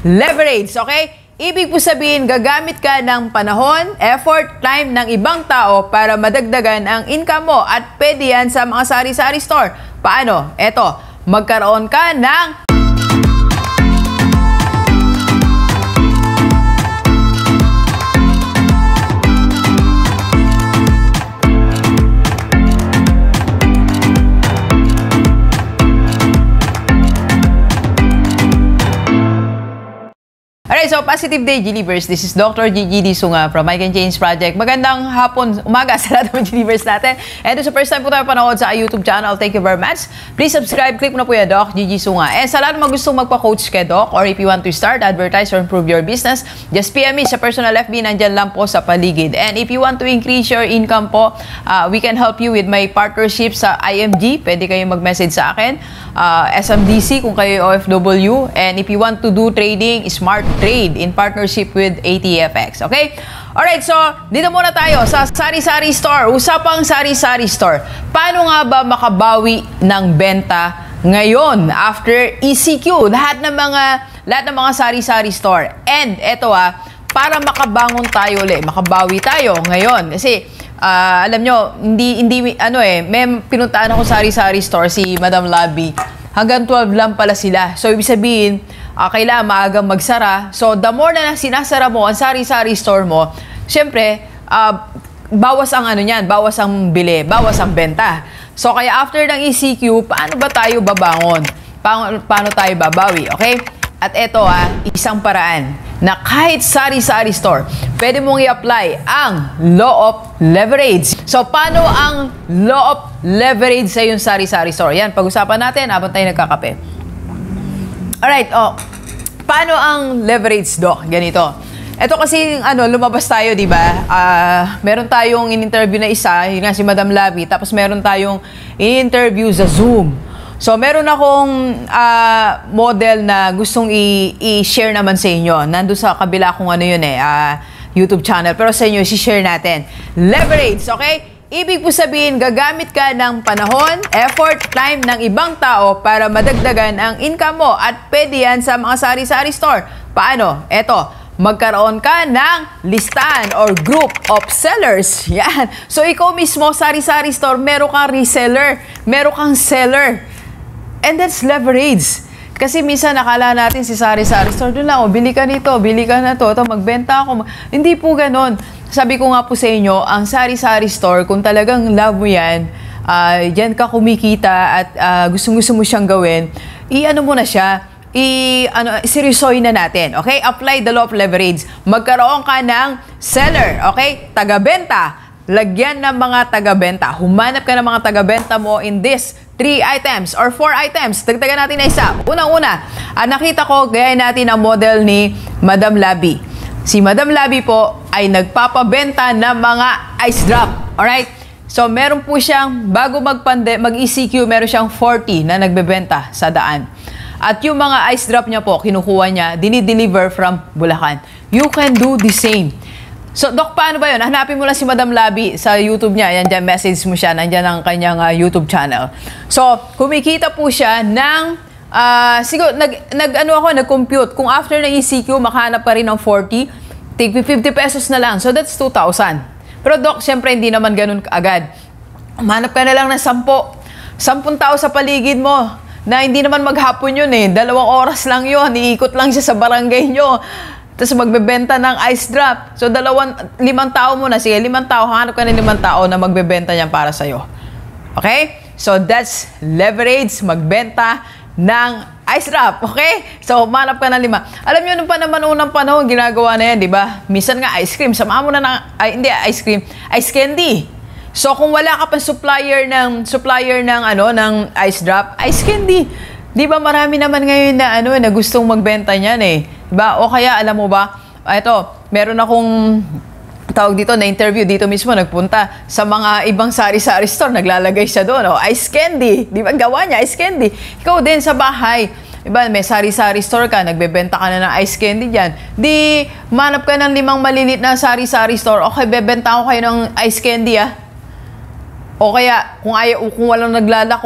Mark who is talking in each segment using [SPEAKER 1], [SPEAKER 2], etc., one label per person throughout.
[SPEAKER 1] Leverage, okay? Ibig po sabihin, gagamit ka ng panahon, effort, time ng ibang tao para madagdagan ang income mo at pwede yan sa mga sari-sari store. Paano? Eto, magkaroon ka ng Alright, so positive day, Gilivers. This is Dr. Gigi Disunga from I Can Change Project. Magandang hapon, umaga sa lahat ng Gilivers natin. And sa first time po tayo panood sa YouTube channel, thank you very much. Please subscribe, click mo na po yan, Doc Gigi Sunga. And sa lahat ng gustong magpa-coach kay Doc, or if you want to start, advertise, or improve your business, just PM me sa personal FB, nandyan lang po sa paligid. And if you want to increase your income po, we can help you with my partnership sa IMG. Pwede kayong mag-message sa akin. SMDC kung kayo OFW. And if you want to do trading, smart trade in partnership with ATFX. Okay? Alright, so dito muna tayo sa sari-sari store. Usapang sari-sari store. Paano nga ba makabawi ng benta ngayon after ECQ? Lahat ng mga sari-sari store. And eto para makabangon tayo ulit, makabawi tayo ngayon. Kasi alam nyo, may pinuntaan ako sari-sari store, si Madam Labi. Hanggang 12 lang pala sila. So, ibig sabihin, kailangan maagang magsara. So, the more na sinasara mo ang sari-sari store mo, syempre, bawas ang bawas ang bili, bawas ang benta. So, kaya after ng ECQ, paano ba tayo babangon? Paano tayo babawi? Okay? At eto isang paraan na kahit sari-sari store, pwede mong i-apply ang law of leverage. So, paano ang law of leverage sa yung sari-sari store? Yan, pag-usapan natin habang tayo nagkakape. Alright, paano ang leverage, Doc? Ganito. Ito kasi, lumabas tayo, di ba? Meron tayong in-interview na isa, yun nga si Madam Labi, tapos meron tayong in-interview sa Zoom. So, meron akong model na gustong i-share naman sa inyo. Nandun sa kabila kung YouTube channel. Pero sa inyo, i-share natin. Leverage, okay? Ibig po sabihin, gagamit ka ng panahon, effort, time ng ibang tao para madagdagan ang income mo. At pwede yan sa mga sari-sari store. Paano? Eto, magkaroon ka ng listahan or group of sellers. Yan. So, ikaw mismo, sari-sari store, meron kang reseller, meron kang seller. And that's leverage. Kasi minsan nakala natin si sari-sari store, doon lang, bili ka nito, bili ka na to, magbenta ako. Hindi po ganon. Sabi ko nga po sa inyo, ang sari-sari store, kung talagang love mo yan, dyan ka kumikita at gustong-gusto mo siyang gawin, mo na siya, seryosoy na natin. Okay? Apply the law of leverage. Magkaroon ka ng seller. Okay? Taga-benta. Lagyan ng mga taga-benta. Humanap ka ng mga taga-benta mo in this 3 items or 4 items. Dagdagan natin na isa. Unang-una, nakita ko, gaya natin ang model ni Madam Labi. Si Madam Labi po ay nagpapabenta ng mga ice drop. Alright? So, meron po siyang, bago mag-ECQ, meron siyang 40 na nagbebenta sa daan. At yung mga ice drop niya po, kinukuha niya, dinideliver from Bulacan. You can do the same. So, Doc, paano ba yun? Hanapin mo lang si Madam Labi sa YouTube niya. Yan dyan, message mo siya. Nandyan ang kanyang YouTube channel. So, kumikita po siya ng, siguro, nag-compute. Kung after ng ECQ, makahanap ka rin ng 40, take 50 pesos na lang. So, that's 2,000. Pero, Doc, syempre, hindi naman ganun agad. Umanap ka na lang ng 10 tao sa paligid mo na hindi naman maghapon yun 2 oras lang yun. Iikot lang siya sa barangay nyo. Tapos magbebenta ng ice drop. So, 5 tao muna. Sige, 5 tao. Hanap ka ng 5 tao na magbebenta niyan para sa'yo. Okay? So, that's leverage. Magbenta ng ice drop. Okay? So, manap ka ng 5. Alam nyo, nung unang panahon, ginagawa na yan, di ba? Minsan nga, ice cream. Samahan mo na ng, ice cream. Ice candy. So, kung wala ka pa supplier ng ice drop, ice candy. Di ba marami naman ngayon na gustong magbenta niyan Diba? O kaya, alam mo ba, meron akong tawag dito na interview dito mismo, nagpunta sa mga ibang sari-sari store, naglalagay siya doon, ice candy. Di ba? Gawa niya, ice candy. Ikaw din sa bahay, diba, may sari-sari store ka, nagbebenta ka na ng ice candy dyan. Di, manap ka ng 5 malilit na sari-sari store, okay, bebenta ko kayo ng ice candy O kaya, kung walang naglalako,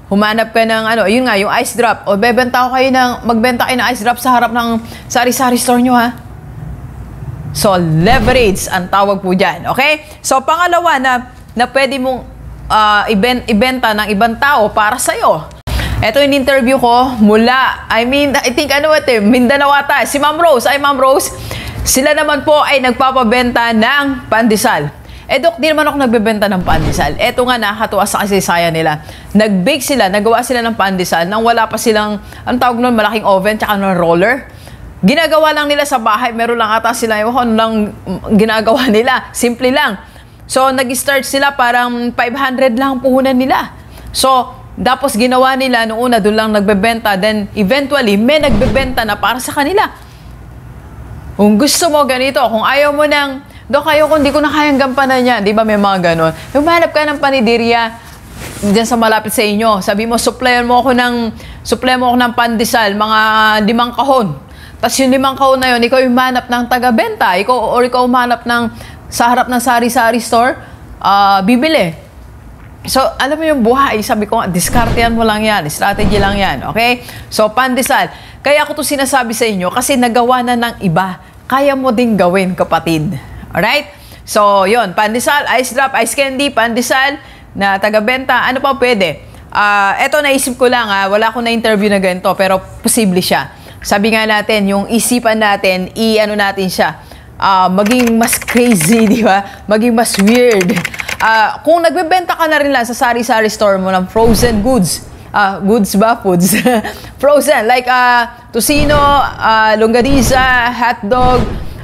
[SPEAKER 1] humanap ka ng ano, yun nga, yung ice drop. O magbenta kayo ng ice drop sa harap ng sari-sari store nyo, ha? So, leverage ang tawag po dyan. Okay? So, pangalawa na pwede mong ibenta ng ibang tao para sa'yo. Ito yung interview ko mula, I think Mindanao ata. Si Ma'am Rose. Ay, Ma'am Rose. Sila naman po ay nagpapabenta ng pandesal. Dok, di naman ako nagbebenta ng pandesal. Eto nga, nakakatuwa sa kasaysayan nila. Nag-bake sila, nagawa sila ng pandesal nang wala pa silang, ang tawag nun, malaking oven tsaka ng roller. Ginagawa lang nila sa bahay. Meron lang ata sila yung lang ginagawa nila. Simple lang. So, nag-start sila parang 500 lang ang puhunan nila. So, tapos ginawa nila, noong una, doon lang nagbebenta. Then, eventually, may nagbebenta na para sa kanila. Kung gusto mo ganito, kung ayaw mo ng, Dok, kung di ko na kayang gampanan yan. Di ba may mga ganon? Humanap ka ng paniderya dyan sa malapit sa inyo. Sabi mo, supplyan mo ako ng pandesal, mga 5 kahon. Tapos yung 5 kahon na yun, ikaw humanap ng taga-benta. Ikaw humanap ng sa harap ng sari-sari store, bibili. So, alam mo yung buhay, sabi ko, diskartehan mo lang yan, strategy lang yan, okay? So, pandesal. Kaya ako to sinasabi sa inyo kasi nagawa na ng iba. Kaya mo din gawin, kapatid. Alright? So, yun. Pandesal, ice drop, ice candy, pandesal na taga-benta. Ano pa pwede? Eto, naisip ko lang, wala akong na-interview na ganito, pero posible siya. Sabi nga natin, yung isipan natin, natin siya, maging mas crazy, di ba? Maging mas weird. Kung nagbebenta ka na rin lang sa sari-sari store mo ng frozen goods, foods. Frozen, like tocino, longganisa, hotdog,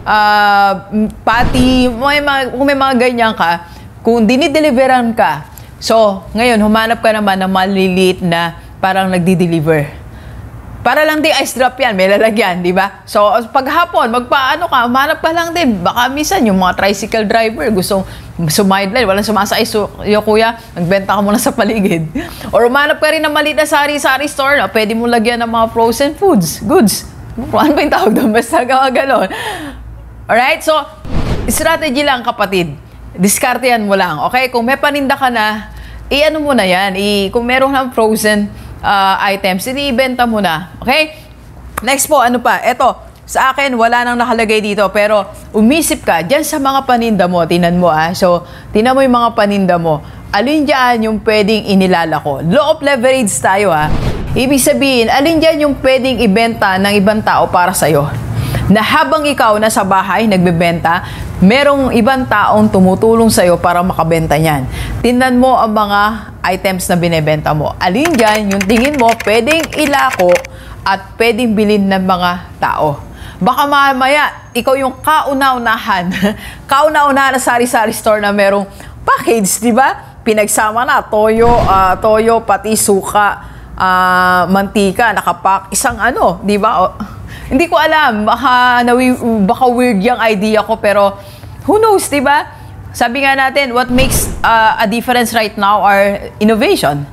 [SPEAKER 1] patty, kung may mga ganyan ka, kung dinideliveran ka, so, ngayon, humanap ka naman ng maliliit na parang nagdi-deliver. Para lang din ice drop yan, may lalagyan, di ba? So, paghapon, humanap ka lang din. Baka minsan, yung mga tricycle driver, gustong sumideline, walang sumasakay, kuya, nagbenta ka muna sa paligid. Or humanap ka rin ng maliit na sari-sari store na pwede mo lagyan ng mga frozen goods. Ano ba yung tawag doon? Basta gawa ganon. Alright? So, strategy lang, kapatid. Diskartehan mo lang. Okay? Kung may paninda ka na, mo na yan. Kung meron ng frozen items, ibenta mo na. Okay? Next po, ano pa? Eto, sa akin, wala nang nakalagay dito. Pero, umisip ka, dyan sa mga paninda mo, tinan mo So, tinan mo yung mga paninda mo. Alin dyan yung pwedeng inilalako? Law of leverage tayo, Ibig sabihin, alin dyan yung pwedeng ibenta ng ibang tao para sa'yo? Na habang ikaw nasa bahay, nagbebenta, merong ibang taong tumutulong sa'yo para makabenta niyan. Tingnan mo ang mga items na binebenta mo. Alin dyan, yung tingin mo, pwedeng ilako at pwedeng bilhin ng mga tao. Baka mamaya, ikaw yung kauna-unahan na sari-sari store na merong package, di ba? Pinagsama na, toyo, pati suka, mantika, nakapak, isang di ba? Hindi ko alam, baka weird yung idea ko, pero who knows, di ba? Sabi nga natin, what makes a difference right now are innovation.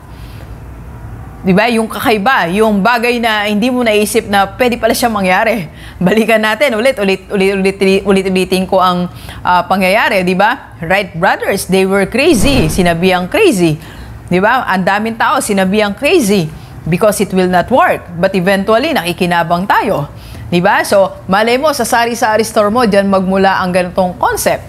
[SPEAKER 1] Di ba? Yung kakaiba, yung bagay na hindi mo naisip na pwede pala siyang mangyari. Balikan natin, ulit-ulitin ko ang pangyayari, di ba? Wright brothers, they were crazy, sinabihang crazy. Di ba? Ang daming tao, sinabihang crazy because it will not work. But eventually, nakikinabang tayo. Diba? So, malay mo, sa sari-sari store mo, dyan magmula ang ganitong concept.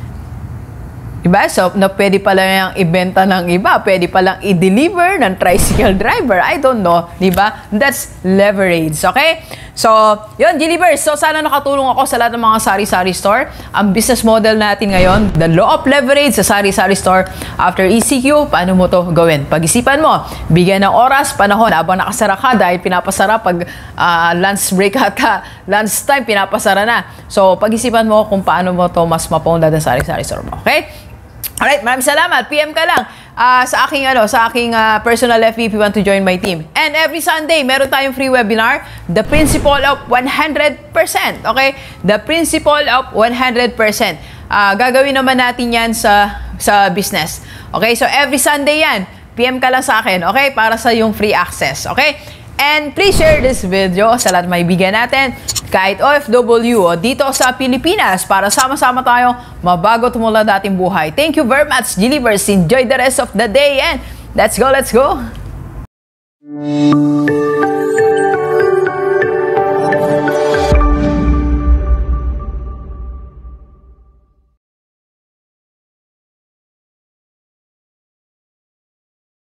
[SPEAKER 1] Diba? So, na pwede pala yung ibenta ng iba, pwede palang i-deliver ng tricycle driver. I don't know. Diba? That's leverage. Okay? So, yun, Delivers. So, sana nakatulong ako sa lahat ng mga sari-sari store. Ang business model natin ngayon, the law of leverage sa sari-sari store. After ECQ, paano mo to gawin? Pag-isipan mo, bigyan ng oras, panahon, habang nakasara ka dahil pinapasara pag lunch break ata, lunch time, pinapasara na. So, pag-isipan mo kung paano mo to mas mapaunlad ng sari-sari store mo. Okay? Alright, maraming salamat. PM ka lang sa aking personal FB if you want to join my team. And every Sunday, meron tayong free webinar, The Principle of 100%. Okay? The Principle of 100%. Gagawin naman natin yan sa business. Okay? So, every Sunday yan. PM ka lang sa akin. Okay? Para sa yung free access. Okay? And please share this video sa lahat ng maibigan natin, kahit OFW o dito sa Pilipinas, para sama-sama tayo mabago tumulad ating buhay. Thank you very much, Delivers. Enjoy the rest of the day and let's go, let's go!
[SPEAKER 2] you.